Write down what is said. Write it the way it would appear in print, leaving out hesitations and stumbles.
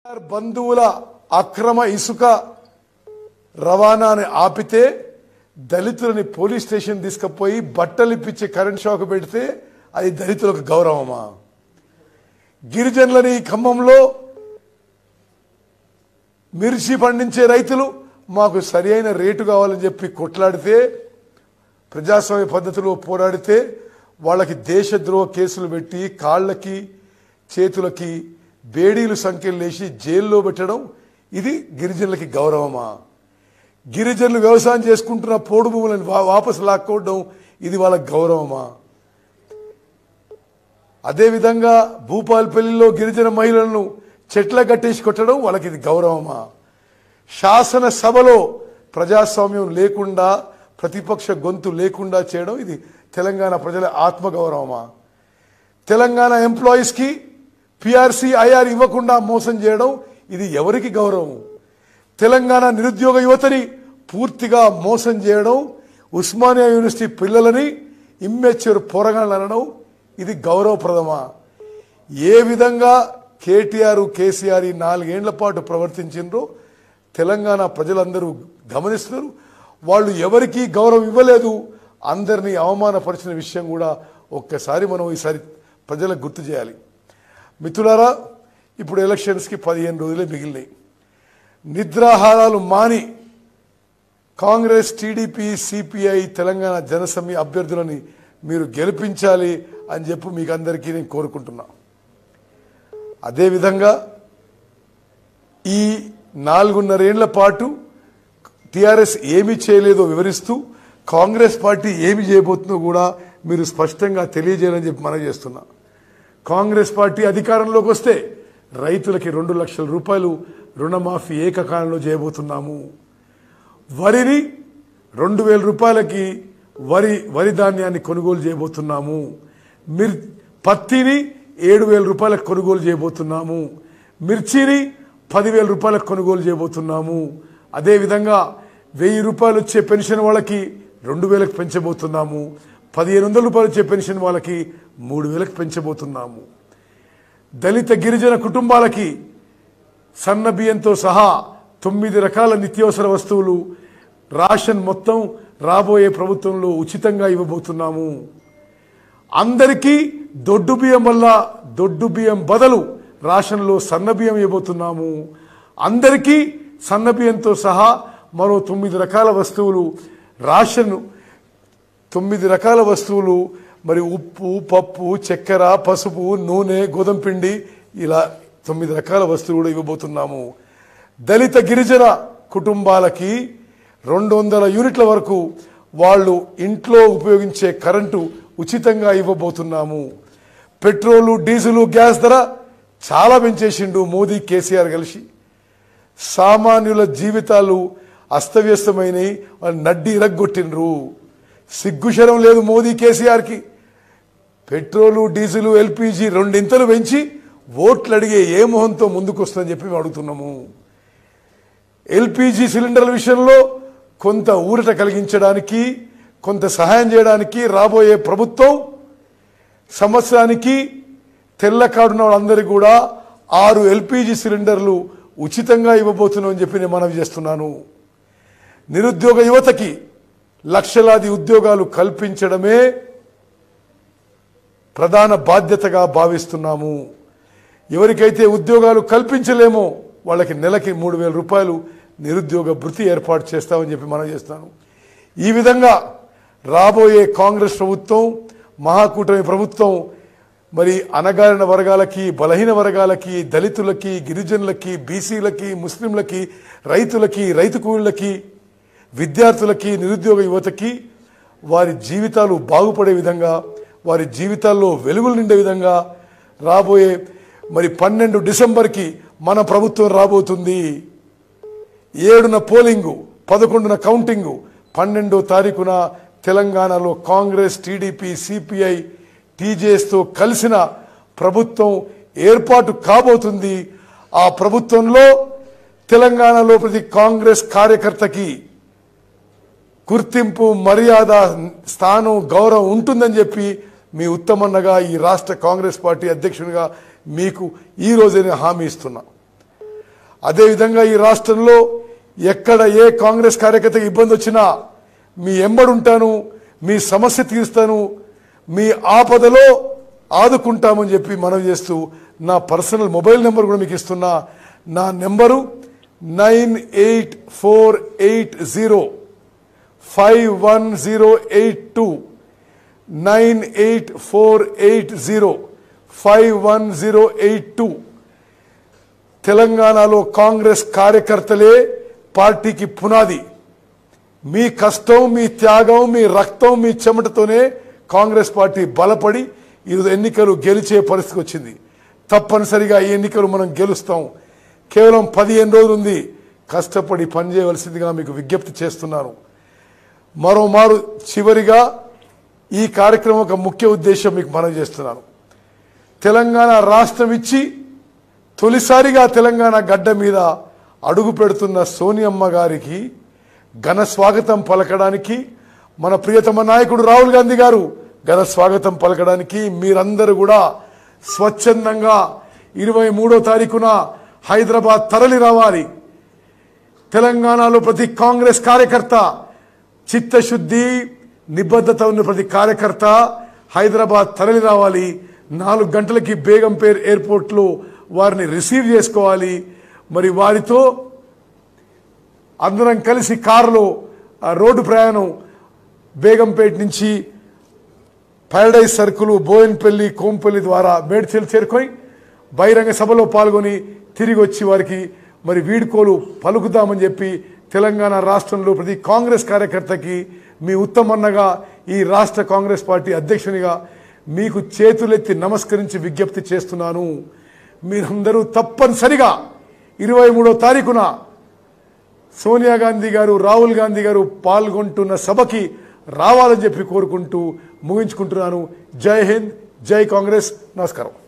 బంధువుల అక్రమ ఇసుక రవాణాని ఆపితే దళితులని పోలీస్ స్టేషన్ తీసుకుపోయి బట్టలిప్పించి కరెంట్ షాక్ పెడితే అది దళితులకు గౌరవమా? గిరిజనులని ఖమ్మంలో మిర్చి పండించే రైతులు మాకు సరైన రేటు కావాలని చెప్పి కొట్లాడితే ప్రజాస్వామ్య పద్ధతిలో పోరాడితే వాళ్ళకి దేశద్రోహ కేసులు పెట్టి కాళ్ళకి చేతులకి బేడీలు సంఖ్యలు వేసి జైల్లో పెట్టడం ఇది గిరిజనులకి గౌరవమా? గిరిజనులు వ్యవసాయం చేసుకుంటున్న పోడు భూములను వాపసు లాక్కోవడం ఇది వాళ్ళకి గౌరవమా? అదేవిధంగా భూపాలపల్లిలో గిరిజన మహిళలను చెట్ల కట్టేసి కొట్టడం వాళ్ళకి ఇది గౌరవమా? శాసనసభలో ప్రజాస్వామ్యం లేకుండా ప్రతిపక్ష గొంతు లేకుండా చేయడం ఇది తెలంగాణ ప్రజల ఆత్మగౌరవమా? తెలంగాణ ఎంప్లాయీస్కి పిఆర్సీ ఐఆర్ ఇవ్వకుండా మోసం చేయడం ఇది ఎవరికి గౌరవం? తెలంగాణ నిరుద్యోగ యువతని పూర్తిగా మోసం చేయడం, ఉస్మానియా యూనివర్సిటీ పిల్లలని ఇమ్మెచ్యూర్ పోరగాళ్ళు అనడం ఇది గౌరవప్రదమా? ఏ విధంగా కేటీఆర్ కేసీఆర్ 4 ఏళ్ల పాటు ప్రవర్తించిండ్రో తెలంగాణ ప్రజలందరూ గమనిస్తున్నారు. వాళ్ళు ఎవరికీ గౌరవం ఇవ్వలేదు, అందరినీ అవమానపరిచిన విషయం కూడా ఒక్కసారి మనం ఈసారి ప్రజలకు గుర్తు చేయాలి. మిత్రులారా, ఇప్పుడు ఎలక్షన్స్కి 15 రోజులే మిగిలినాయి. నిద్రాహారాలు మాని కాంగ్రెస్, టీడీపీ, సిపిఐ, తెలంగాణ జనసమ్య అభ్యర్థులని మీరు గెలిపించాలి అని చెప్పి మీకు అందరికీ నేను కోరుకుంటున్నా. అదేవిధంగా ఈ 4.5 ఏళ్ల పాటు టీఆర్ఎస్ ఏమి చేయలేదో వివరిస్తూ కాంగ్రెస్ పార్టీ ఏమి చేయబోతుందో కూడా మీరు స్పష్టంగా తెలియజేయాలని చెప్పి మనం చేస్తున్నా. కాంగ్రెస్ పార్టీ అధికారంలోకి వస్తే రైతులకి 2 లక్షల రూపాయలు రుణమాఫీ ఏకకాలంలో చేయబోతున్నాము. వరిని 2,000 రూపాయలకి వరి ధాన్యాన్ని కొనుగోలు చేయబోతున్నాము. పత్తిని 7,000 రూపాయలకు కొనుగోలు చేయబోతున్నాము. మిర్చిని 10,000 రూపాయలకు కొనుగోలు చేయబోతున్నాము. అదేవిధంగా 1,000 రూపాయలు వచ్చే పెన్షన్ వాళ్ళకి 2,000కు పెంచబోతున్నాము. 1,500 రూపాయలు వచ్చే పెన్షన్ వాళ్ళకి 3,000కు పెంచబోతున్నాము. దళిత గిరిజన కుటుంబాలకి సన్న బియ్యంతో సహా 9 రకాల నిత్యావసర వస్తువులు రేషన్ మొత్తం రాబోయే ప్రభుత్వంలో ఉచితంగా ఇవ్వబోతున్నాము. అందరికీ దొడ్డు బియ్యం వల్ల దొడ్డు బియ్యం బదులు రేషన్లో సన్న బియ్యం ఇవ్వబోతున్నాము. అందరికీ సన్న బియ్యంతో సహా మరో 9 రకాల వస్తువులు రేషన్ 9 రకాల వస్తువులు మరి ఉప్పు, పప్పు, చక్కెర, పసుపు, నూనె, గోధుమ పిండి ఇలా 9 రకాల వస్తువులు కూడా ఇవ్వబోతున్నాము. దళిత గిరిజన కుటుంబాలకి 200 యూనిట్ల వరకు వాళ్ళు ఇంట్లో ఉపయోగించే కరెంటు ఉచితంగా ఇవ్వబోతున్నాము. పెట్రోలు, డీజిలు, గ్యాస్ ధర చాలా పెంచేసిండు మోదీ, కేసీఆర్ కలిసి. సామాన్యుల జీవితాలు అస్తవ్యస్తమైనవి, వాళ్ళు నడ్డి ఇరగ్గొట్టిండ్రు. సిగ్గుశరం లేదు మోదీ, కేసీఆర్కి. పెట్రోలు, డీజిలు, ఎల్పీజీ 2 ఇంతలు పెంచి ఓట్లు అడిగే ఏ మొహంతో ముందుకు వస్తుందని చెప్పి మేము అడుగుతున్నాము. ఎల్పీజీ సిలిండర్ల విషయంలో కొంత ఊరట కలిగించడానికి, కొంత సహాయం చేయడానికి రాబోయే ప్రభుత్వం సంవత్సరానికి తెల్ల కార్డున్న వాళ్ళందరికీ కూడా 6 ఎల్పీజీ సిలిండర్లు ఉచితంగా ఇవ్వబోతున్నామని చెప్పి నేను మనవి చేస్తున్నాను. నిరుద్యోగ యువతకి లక్షలాది ఉద్యోగాలు కల్పించడమే ప్రధాన బాధ్యతగా భావిస్తున్నాము. ఎవరికైతే ఉద్యోగాలు కల్పించలేమో వాళ్ళకి నెలకి 3,000 రూపాయలు నిరుద్యోగ భృతి ఏర్పాటు చేస్తామని చెప్పి మనం చేస్తాను. ఈ విధంగా రాబోయే కాంగ్రెస్ ప్రభుత్వం, మహాకూటమి ప్రభుత్వం మరి అణగారిన వర్గాలకి, బలహీన వర్గాలకి, దళితులకి, గిరిజనులకి, బీసీలకి, ముస్లింలకి, రైతులకి, రైతు కూలీలకి, విద్యార్థులకి, నిరుద్యోగ యువతకి వారి జీవితాలు బాగుపడే విధంగా, వారి జీవితాల్లో వెలుగులు నిండే విధంగా రాబోయే మరి 12 డిసెంబర్కి మన ప్రభుత్వం రాబోతుంది. 7న పోలింగు, 11న కౌంటింగు, 12వ తారీఖున తెలంగాణలో కాంగ్రెస్, టీడీపీ, సిపిఐ, టీజేఎస్తో కలిసిన ప్రభుత్వం ఏర్పాటు కాబోతుంది. ఆ ప్రభుత్వంలో తెలంగాణలో ప్రతి కాంగ్రెస్ కార్యకర్తకి గుర్తింపు, మర్యాద, స్థానం, గౌరవం ఉంటుందని చెప్పి మీ ఉత్తమన్నగా, ఈ రాష్ట్ర కాంగ్రెస్ పార్టీ అధ్యక్షునిగా మీకు ఈ రోజే హామీ ఇస్తున్నా. అదేవిధంగా ఈ రాష్ట్రంలో ఎక్కడ ఏ కాంగ్రెస్ కార్యకర్తకి ఇబ్బంది వచ్చినా మీ ఎంబడుంటాను, మీ సమస్య తీరుస్తాను, మీ ఆపదలో ఆదుకుంటామని చెప్పి మనం చేస్తూ నా పర్సనల్ మొబైల్ నెంబర్ కూడా మీకు ఇస్తున్నా. నా నెంబరు 9848051082 9848051082. తెలంగాణలో కాంగ్రెస్ కార్యకర్తలే పార్టీకి పునాది. మీ కష్టం, మీ త్యాగం, మీ రక్తం, మీ చెమటతోనే కాంగ్రెస్ పార్టీ బలపడి ఈరోజు ఎన్నికలు గెలిచే పరిస్థితి వచ్చింది. తప్పనిసరిగా ఈ ఎన్నికలు మనం గెలుస్తాం. కేవలం 15 రోజులు ఉంది. కష్టపడి పనిచేయవలసిందిగా మీకు విజ్ఞప్తి చేస్తున్నాను. మరోమారు చివరిగా ఈ కార్యక్రమం ఒక ముఖ్య ఉద్దేశం మీకు మనం చేస్తున్నాను. తెలంగాణ రాష్ట్రం ఇచ్చి తొలిసారిగా తెలంగాణ గడ్డ మీద అడుగు పెడుతున్న సోనియమ్మ గారికి ఘన స్వాగతం పలకడానికి, మన ప్రియతమ నాయకుడు రాహుల్ గాంధీ గారు ఘన స్వాగతం పలకడానికి మీరందరూ కూడా స్వచ్ఛందంగా 23వ తారీఖున హైదరాబాద్ తరలి రావాలి. తెలంగాణలో ప్రతి కాంగ్రెస్ కార్యకర్త, చిత్తశుద్ధి నిబద్ధత ఉన్న ప్రతి కార్యకర్త హైదరాబాద్ తరలి రావాలి. 4 గంటలకి బేగంపేట్ ఎయిర్పోర్ట్లో వారిని రిసీవ్ చేసుకోవాలి. మరి వారితో అందరం కలిసి కారులో రోడ్డు ప్రయాణం బేగంపేట్ నుంచి ప్యారడైజ్ సర్కిల్, బోయిన్పల్లి, కోంపల్లి ద్వారా మేడ్చల్ చేరుకొని బహిరంగ సభలో పాల్గొని తిరిగి వచ్చి వారికి మరి వీడ్కోలు పలుకుతామని చెప్పి తెలంగాణ రాష్ట్రంలో ప్రతి కాంగ్రెస్ కార్యకర్తకి మీ ఉత్తమన్నగా, ఈ రాష్ట్ర కాంగ్రెస్ పార్టీ అధ్యక్షునిగా మీకు చేతులెత్తి నమస్కరించి విజ్ఞప్తి చేస్తున్నాను. మీరందరూ తప్పనిసరిగా 23వ తారీఖున సోనియా గాంధీ గారు, రాహుల్ గాంధీ గారు పాల్గొంటున్న సభకి రావాలని చెప్పి కోరుకుంటూ ముగించుకుంటున్నాను. జై హింద్, జై కాంగ్రెస్. నమస్కారం.